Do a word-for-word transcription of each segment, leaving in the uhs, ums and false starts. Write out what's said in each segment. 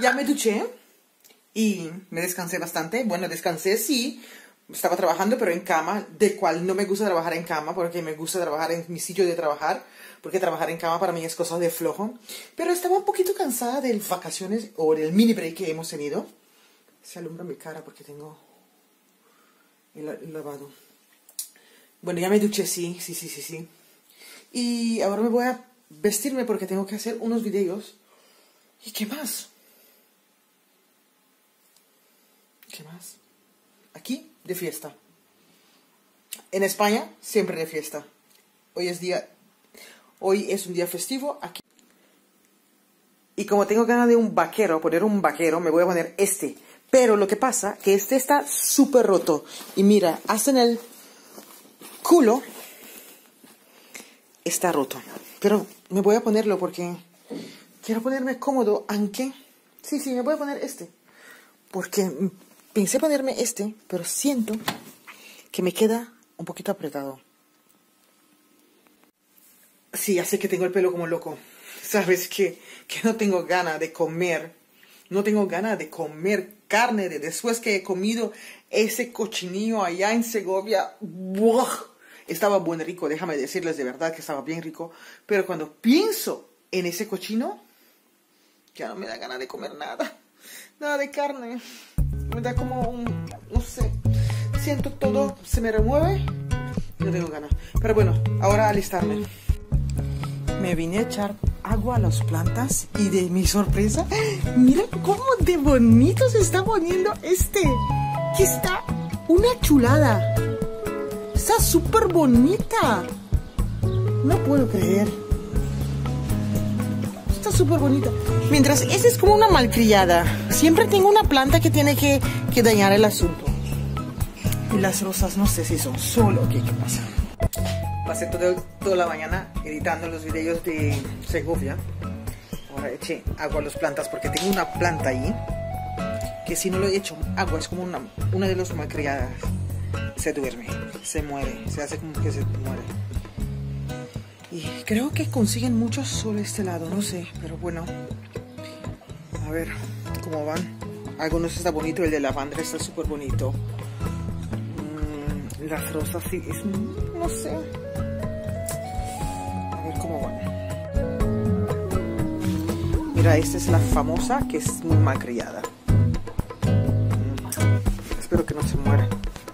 ya me duché y me descansé bastante. Bueno, descansé sí, estaba trabajando pero en cama, de cual no me gusta trabajar en cama porque me gusta trabajar en mi sitio de trabajar, porque trabajar en cama para mí es cosa de flojo. Pero estaba un poquito cansada de las vacaciones o del mini break que hemos tenido. Se alumbra mi cara porque tengo el, el lavado. Bueno, ya me duché, sí, sí, sí, sí, sí. Y ahora me voy a vestirme porque tengo que hacer unos videos. ¿Y qué más? ¿Qué más? Aquí, de fiesta. En España, siempre de fiesta. Hoy es día... Hoy es un día festivo aquí. Y como tengo ganas de un vaquero, poner un vaquero, me voy a poner este. Pero lo que pasa, que este está súper roto. Y mira, hasta en el culo está roto. Pero me voy a ponerlo porque quiero ponerme cómodo, aunque... Sí, sí, me voy a poner este. Porque pensé ponerme este, pero siento que me queda un poquito apretado. Sí, ya sé que tengo el pelo como loco. Sabes que, que no tengo ganas de comer. No tengo ganas de comer carne de después que he comido ese cochinillo allá en Segovia. ¡Buah! Estaba buen rico, déjame decirles de verdad que estaba bien rico. Pero cuando pienso en ese cochino, ya no me da ganas de comer nada. Nada de carne. Me da como un... no sé. Siento todo, se me remueve. No tengo ganas. Pero bueno, ahora alistarme. Me vine a echar agua a las plantas y de mi sorpresa, mira cómo de bonito se está poniendo este. Que está una chulada. Está súper bonita. No puedo creer. Está súper bonita. Mientras esta es como una malcriada. Siempre tengo una planta que tiene que, que dañar el asunto. Y las rosas no sé si son solo o qué, qué pasa. Pasé todo, toda la mañana editando los videos de Segovia. Ahora eché agua a las plantas porque tengo una planta ahí que si no le echo agua es como una, una de las malcriadas. Se duerme, se muere, se hace como que se muere. Y creo que consiguen mucho sol este lado, no sé, pero bueno. A ver cómo van. Algunos está bonito, el de lavanda está súper bonito. Mm, las rosas sí, es, no sé. A ver cómo van. Mira, esta es la famosa que es muy mal criada. Mm, espero que no se muera.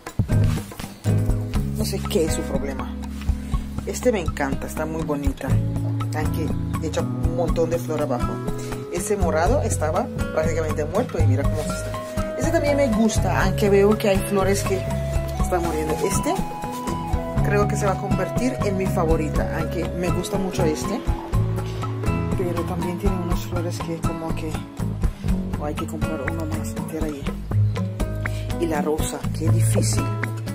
No sé qué es su problema. Este me encanta, está muy bonita. Aunque he hecho un montón de flor abajo. Ese morado estaba prácticamente muerto y mira cómo está. Este también me gusta, aunque veo que hay flores que están muriendo. Este creo que se va a convertir en mi favorita, aunque me gusta mucho este. Pero también tiene unas flores que como que oh, hay que comprar uno más, meter ahí. Y la rosa, qué difícil.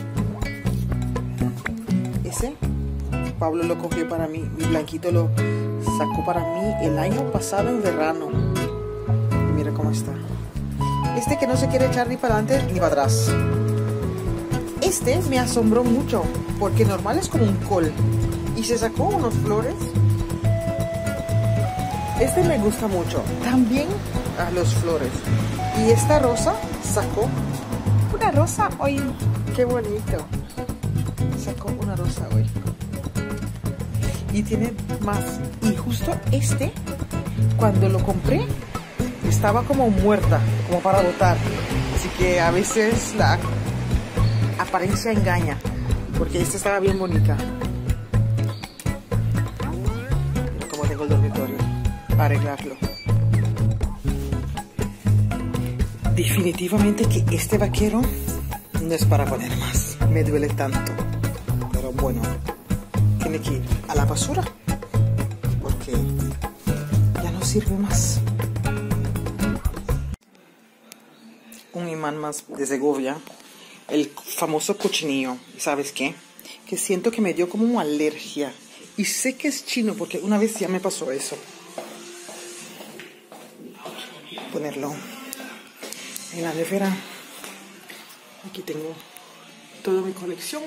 Ese Pablo lo cogió para mí, mi blanquito lo sacó para mí el año pasado en verano. Y mira cómo está. Este que no se quiere echar ni para adelante ni para atrás. Este me asombró mucho, porque normal es como un col. Y se sacó unas flores. Este me gusta mucho. También a las flores. Y esta rosa sacó una rosa hoy. Qué bonito. Sacó una rosa hoy. Y tiene más. Y justo este, cuando lo compré, estaba como muerta, como para botar. Así que a veces la apariencia engaña, porque esta estaba bien bonita. Mira cómo tengo el dormitorio para arreglarlo. Definitivamente que este vaquero no es para poner más. Me duele tanto. Pero bueno, tiene que ir a la basura porque ya no sirve más. Un imán más de Segovia, el famoso cochinillo. ¿Sabes qué? Que siento que me dio como una alergia y sé que es chino porque una vez ya me pasó eso. Ponerlo en la nevera. Aquí tengo toda mi colección.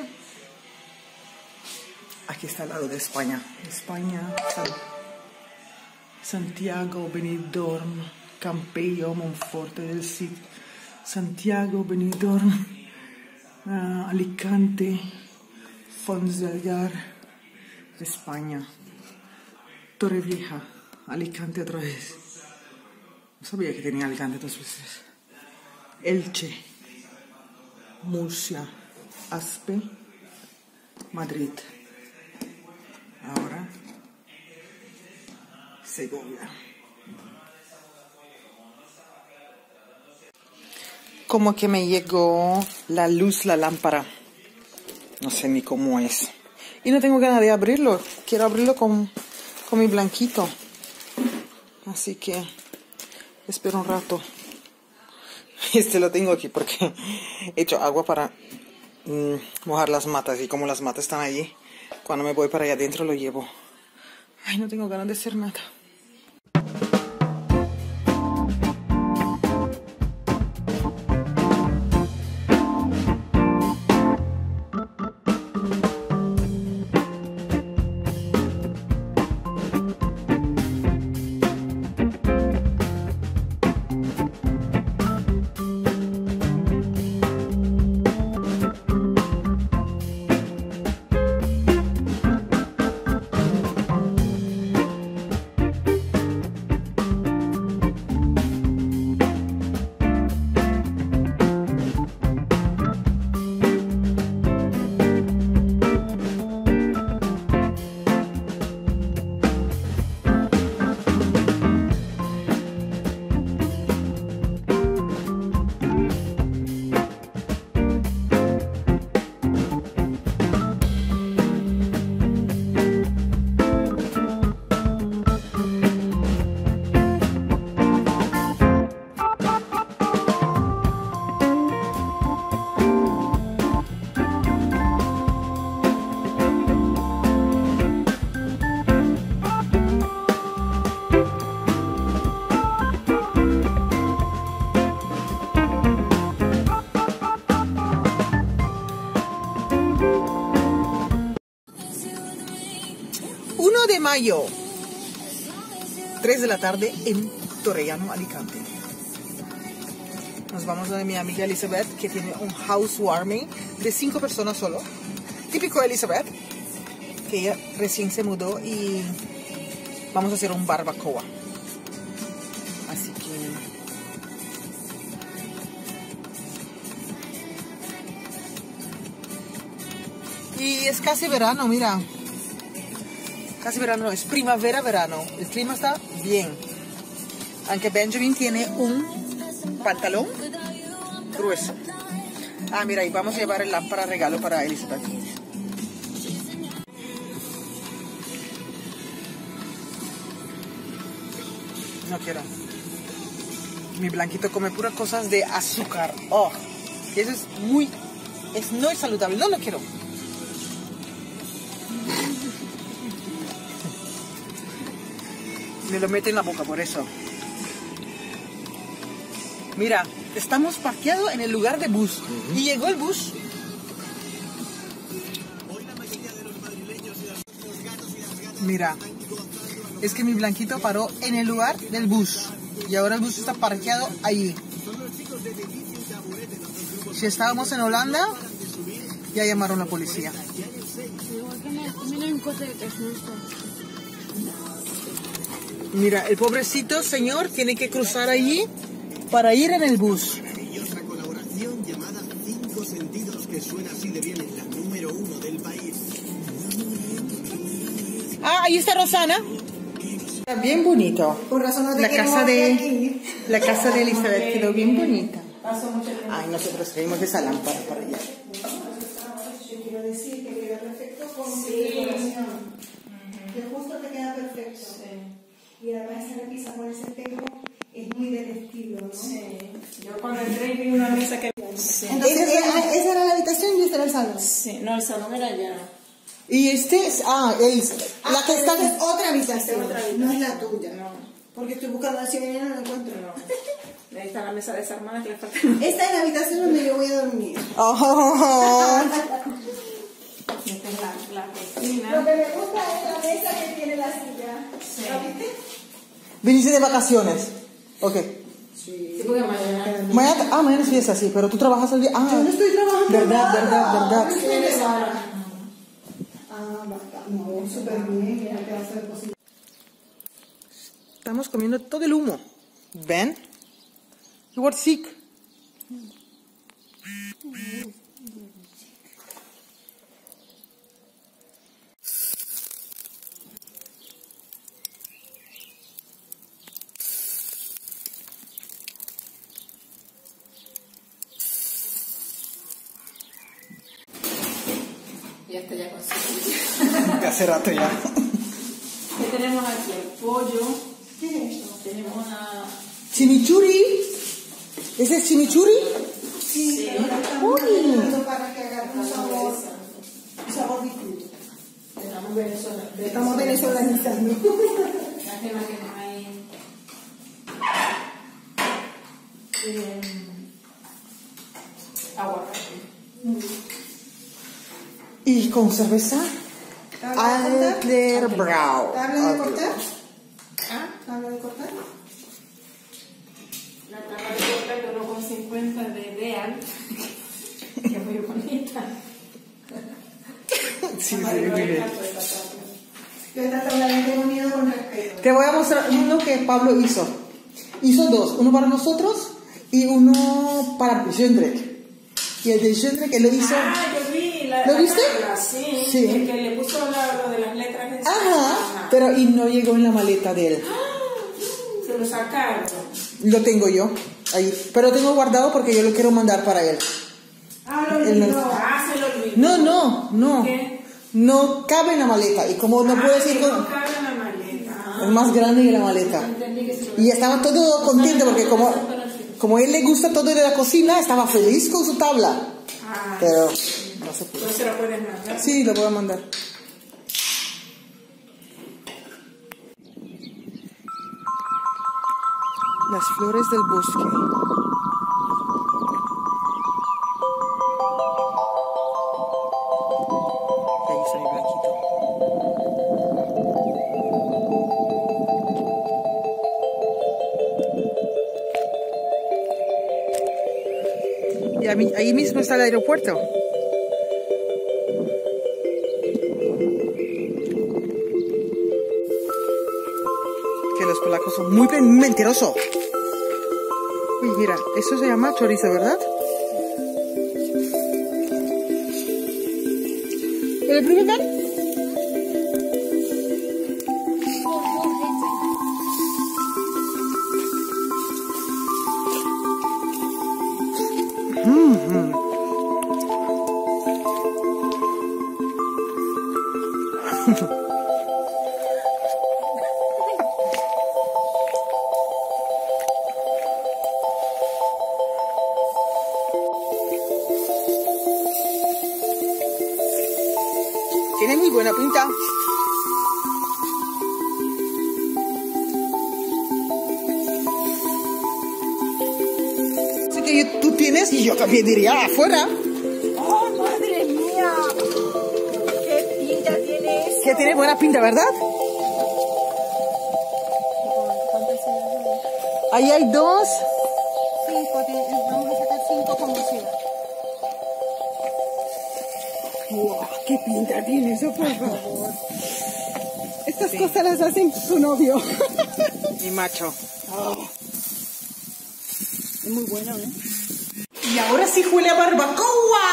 Aquí está al lado de España. España, San, Santiago, Benidorm. Campello, Monforte del Cid, Santiago, Benidorm, uh, Alicante, Fons del Algar, España, Torrevieja, Alicante otra vez. No sabía que tenía Alicante dos veces. Elche, Murcia, Aspe, Madrid. Ahora, Segovia. Como que me llegó la luz, la lámpara. No sé ni cómo es. Y no tengo ganas de abrirlo. Quiero abrirlo con, con mi blanquito. Así que espero un rato. Este lo tengo aquí porque he hecho agua para mm, mojar las matas. Y como las matas están allí, cuando me voy para allá adentro lo llevo. Ay, no tengo ganas de hacer nada. uno de mayo, tres de la tarde en Torrellano, Alicante. Nos vamos a mi amiga Elizabeth, que tiene un housewarming de cinco personas solo. Típico de Elizabeth, que ella recién se mudó y vamos a hacer un barbacoa. Así que... Y es casi verano, mira. Casi verano, no, es primavera, verano. El clima está bien. Aunque Benjamin tiene un pantalón grueso. Ah, mira, y vamos a llevar el lámpara regalo para Elizabeth. No quiero. Mi blanquito come puras cosas de azúcar. Oh, eso es muy... Es, no es saludable. No lo quiero. Me lo mete en la boca por eso. Mira, estamos parqueados en el lugar de bus. Uh-huh. Y llegó el bus. Mira, es que mi blanquito paró en el lugar del bus. Y ahora el bus está parqueado allí. Si estábamos en Holanda, ya llamaron a la policía. Mira, el pobrecito señor tiene que cruzar allí para ir en el bus. Maravillosa colaboración llamada Cinco Sentidos, que suena así de bien, en la número uno del país. Ah, ahí está Rosana. Está bien bonito. Por razón no te la casa de aquí. La casa de Elizabeth quedó bien bonita. Ay, nosotros traímos esa lámpara para allá. Yo quiero decir que queda perfecto con sí. decoración. Uh-huh. Que justo te queda perfecto. Sí. Y además esa repisa con ese tejo es muy del estilo, ¿no? Sí. Yo cuando entré vi una mesa que... Sí. Entonces, ¿esa, ¿esa era la habitación y esta era el salón? Sí, no, el salón era allá. Y este es... Ah, es, ah la que está... Es otra habitación, otra habitación, no es la tuya. No. Porque estoy buscando así y no la encuentro. No. Ahí está la mesa desarmada que le falta. Esta es la habitación donde yo voy a dormir. Oh. Esta es la, la cocina. Lo que me gusta es la mesa que tiene la silla. Sí. ¿La viste? ¿Viniste de vacaciones? Ok. Sí. Sí, porque mañana. Mañana, ah, mañana es fiesta, sí, pero tú trabajas el día. Ah, Yo no estoy trabajando. verdad, nada. verdad, verdad. No estoy trabajando. Ah, basta. No, súper bien. Ya te va a ser posible. Estamos comiendo todo el humo. ¿Ven? You were sick. Ya está ya conseguido. Hace rato ya. ¿Qué tenemos aquí? El pollo. ¿Qué es esto? Tenemos una. Chimichurri. ¿Ese es chimichurri? Sí, pero la estamos preparando para que agarre un sabor, un sabor distinto. Estamos venezolanos. Estamos venezolanizando. La crema que no hay. Eh, aguacate. Y con cerveza. ¿Tabla de cortar? Adler Brau. ¿Tabla de cortar? ¿Ah? ¿Tabla de cortar? La tabla de cortar de uno con cincuenta de Deal. Que es muy bonita. Sí, sí, muy bien. Yo esta tabla la tengo unido con respeto. Te voy a mostrar uno que Pablo hizo. Hizo dos, uno para nosotros y uno para Jendrek. Y el de Jendrek, él lo hizo. Ah, yo vi la. ¿Lo la viste? tabla, sí. Sí. El que le puso la- lo de las letras. esas. Ajá, pero y no llegó en la maleta de él. Se lo sacaron. Lo tengo yo ahí, pero lo tengo guardado porque yo lo quiero mandar para él. Ah, lo Él no- olvidó. Ah, se lo olvidó. No, no, no. ¿Qué? No cabe en la maleta y como no puedes ir Ah, con. no cabe en la maleta. Ah. Es más grande que la maleta. Entendí que se lo Y estaba todo contento porque como, como a él le gusta todo de la cocina, estaba feliz con su tabla. Ah, Pero no se pudo. no se lo puedes mandar. Sí, lo puedo mandar. Las flores del bosque. Ahí está mi blanquito. Y a mí- ahí mismo está el aeropuerto. Que los polacos son muy pen- mentirosos. Uy, mira, eso se llama chorizo, ¿verdad? ¿El primer? Tiene muy buena pinta. Así que yo- tú tienes y yo también diría afuera. ¡Oh, madre mía! ¡Qué pinta tiene eso! Que tiene buena pinta, ¿verdad? ¿Cuántas se Ahí hay dos. Cinco, tiene- vamos a sacar cinco como sea. ¡Wow! ¡Qué pinta tiene eso, por favor! Estas cosas las hacen su novio. Mi macho. Es muy bueno, ¿eh? Y ahora sí huele a barbacoa.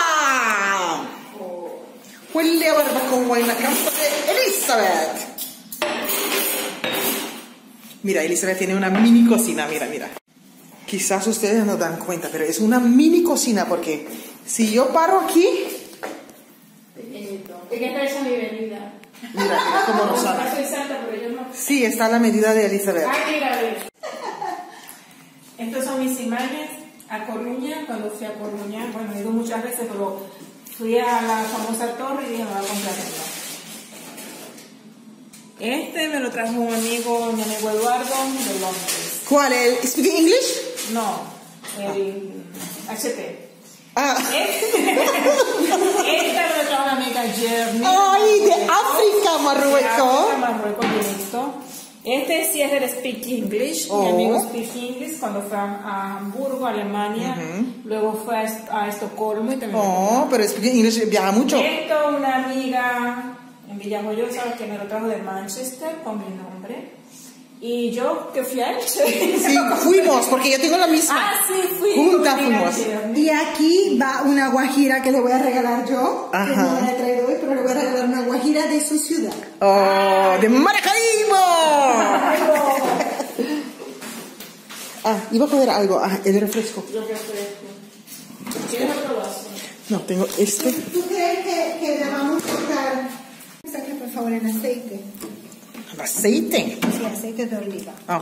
Huele a barbacoa en la casa de Elizabeth. Mira, Elizabeth tiene una mini cocina, mira, mira. Quizás ustedes no dan cuenta, pero es una mini cocina porque si yo paro aquí, Pequeñito. Es que esta es mi bebida. mira, mira cómo nos Yo sale. soy santa, pero yo no. Sí, está a la medida de Elizabeth. Ah, mira, a ver. Estos son mis imanes a Coruña, cuando fui a Coruña. Bueno, he ido muchas veces, pero fui a la famosa torre y dije, me voy a comprar esto. Este me lo trajo un amigo, mi amigo Eduardo, de Londres. ¿Cuál? ¿El Speaking English? No, el H P. Ah. Este esta me lo trajo una amiga Jeremy. ¡Ay, de África, Marruecos! De África, Marruecos, bien esto. Este sí es del Speak English. Oh. Mi amigo Speak English cuando fue a, a Hamburgo, Alemania. Uh-huh. Luego fue a, a Estocolmo y también. Oh, pero Speak English viaja mucho. Esto, una amiga en Villajoyosa que me lo trajo de Manchester con mi nombre. Y yo que fui a Elche. Sí, fuimos, porque yo tengo la misma. Ah, sí, fui. Juntas fuimos. Y aquí va una guajira que le voy a regalar yo. Ajá. Que no la he traído hoy, pero le voy a regalar una guajira de su ciudad. ¡Oh! ¡De Maracaibo! Ah, iba a coger algo. Ah, el refresco. Yo refresco. ¿Quieres otro vaso? No, tengo este. ¿Tú crees que, que le vamos a cortar? Saque por favor el aceite. ¿El aceite? Sí, aceite de oliva. Ah.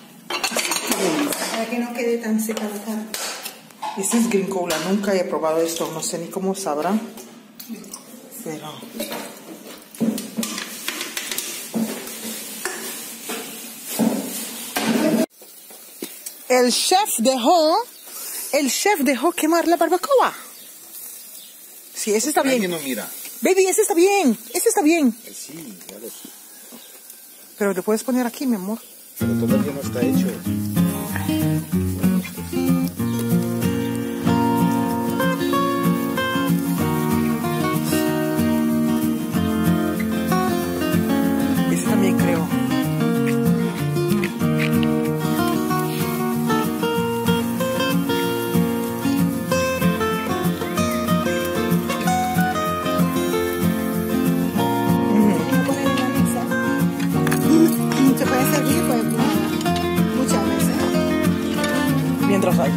Para que no quede tan seca la carne. Este es green cola. Nunca he probado esto. No sé ni cómo sabrá. Pero... El chef dejó... El chef dejó quemar la barbacoa. Sí, ese está bien. No mira. Baby, ese está bien. Ese está bien. Sí, ya lo sé. Pero te puedes poner aquí, mi amor. Pero todavía no está hecho. Ese también creo. Mientras hay.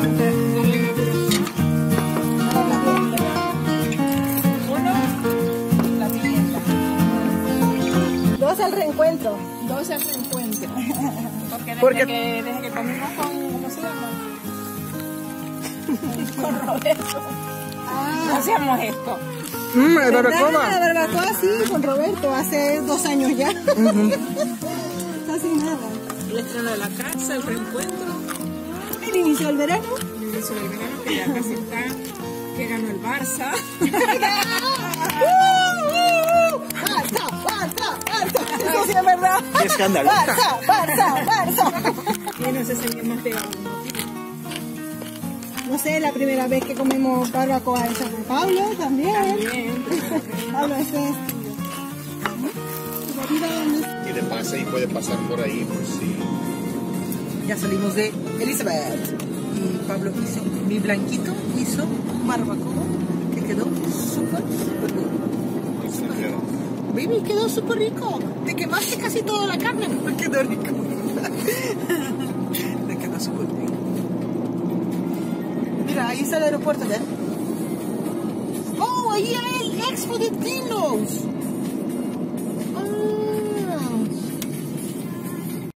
Uno, la pimienta. Dos al reencuentro. Dos al reencuentro. Porque desde, Porque... Que, desde que comimos con, ¿cómo se llama? Con Roberto. Ah. No hacíamos esto. Mmm, la barbacoa. La barbacoa sí, con Roberto, hace dos años ya. Uh-huh. Casi nada. El estreno de la casa, el reencuentro. El inicio del verano. El inicio del verano, que ya casi está. Que ganó el Barça. Barça, Barça, Barça. Eso sí es verdad. Qué escándalo. Barça, Barça, Barça. Y no se sentía más pegado. No sé, la primera vez que comimos barbacoa esa con Pablo también. También. Pablo, ese es. Y de pasa y puede pasar por ahí, pues sí. Ya salimos de Elizabeth. Y Pablo hizo, mi blanquito hizo un barbacoa que quedó súper, súper rico. Baby, quedó súper rico. Te quemaste casi toda la carne, pero quedó rico. Te quedó súper rico. Mira, ahí está el aeropuerto, ¿ven? Oh, ahí hay el Expo de Dinos.